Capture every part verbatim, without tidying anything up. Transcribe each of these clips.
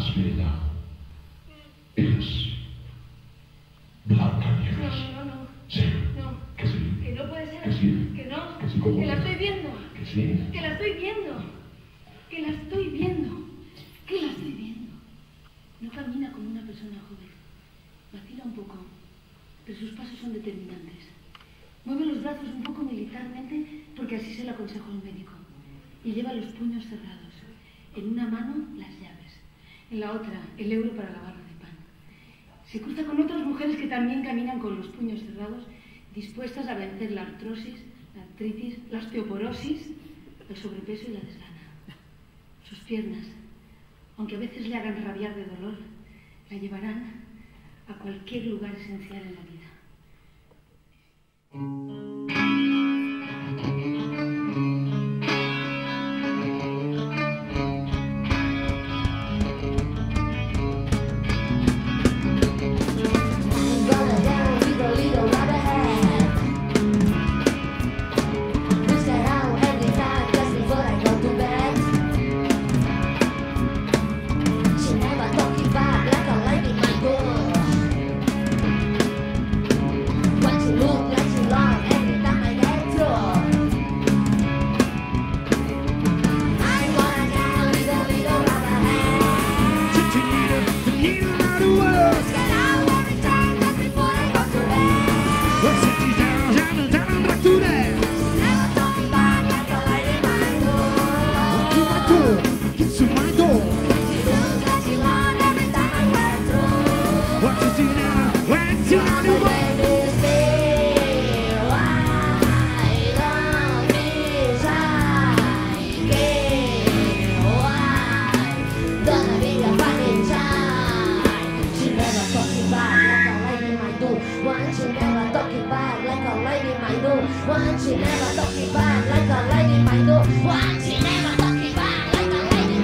más bella es Blancanieves. No, no, no. Sí. No. Que sí. Que no puede ser. Que sí. Que no. Que sí, ¿cómo? Que la estoy viendo. Que sí. Que la estoy viendo. Que la estoy viendo. Que la estoy viendo. No camina como una persona joven. Vacila un poco, pero sus pasos son determinantes. Mueve los brazos un poco militarmente porque así se lo aconsejo al médico. Y lleva los puños cerrados. En una mano, las llaves. En la otra, el euro para la barra de pan. Se cruza con otras mujeres que también caminan con los puños cerrados, dispuestas a vencer la artrosis, la artritis, la osteoporosis, el sobrepeso y la desgana. Sus piernas, aunque a veces le hagan rabiar de dolor, la llevarán a cualquier lugar esencial en la vida.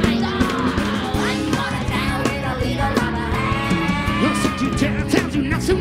Tell you not to